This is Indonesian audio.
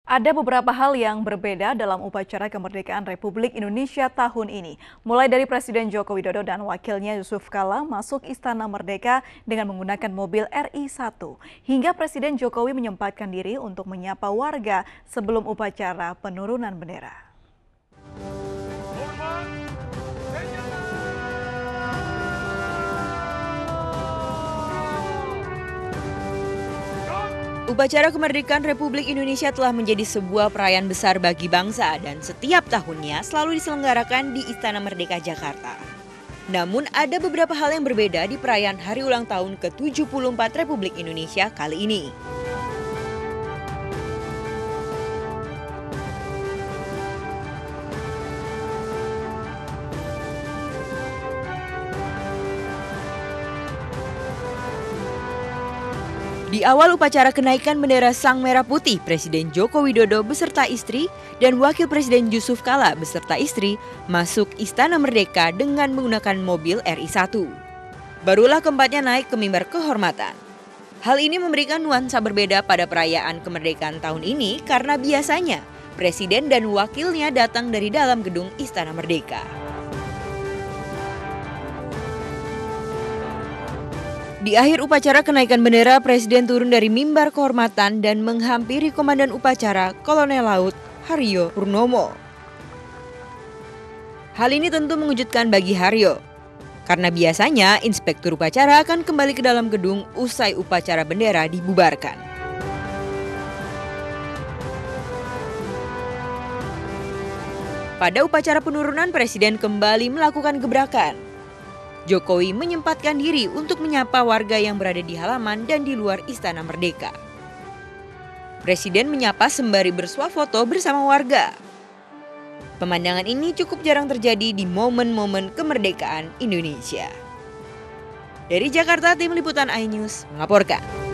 Ada beberapa hal yang berbeda dalam upacara kemerdekaan Republik Indonesia tahun ini. Mulai dari Presiden Joko Widodo dan wakilnya Yusuf Kala masuk Istana Merdeka dengan menggunakan mobil RI1. Hingga Presiden Jokowi menyempatkan diri untuk menyapa warga sebelum upacara penurunan bendera. Upacara kemerdekaan Republik Indonesia telah menjadi sebuah perayaan besar bagi bangsa dan setiap tahunnya selalu diselenggarakan di Istana Merdeka Jakarta. Namun ada beberapa hal yang berbeda di perayaan hari ulang tahun ke-74 Republik Indonesia kali ini. Di awal upacara kenaikan bendera Sang Merah Putih, Presiden Joko Widodo beserta istri dan Wakil Presiden Yusuf Kala beserta istri masuk Istana Merdeka dengan menggunakan mobil RI1. Barulah keempatnya naik ke mimbar kehormatan. Hal ini memberikan nuansa berbeda pada perayaan kemerdekaan tahun ini karena biasanya Presiden dan wakilnya datang dari dalam gedung Istana Merdeka. Di akhir upacara kenaikan bendera, Presiden turun dari mimbar kehormatan dan menghampiri Komandan Upacara Kolonel Laut Haryo Purnomo. Hal ini tentu mengejutkan bagi Haryo, karena biasanya inspektur upacara akan kembali ke dalam gedung usai upacara bendera dibubarkan. Pada upacara penurunan, Presiden kembali melakukan gebrakan. Jokowi menyempatkan diri untuk menyapa warga yang berada di halaman dan di luar Istana Merdeka. Presiden menyapa sembari bersuah foto bersama warga. Pemandangan ini cukup jarang terjadi di momen-momen kemerdekaan Indonesia. Dari Jakarta, tim liputan iNews melaporkan.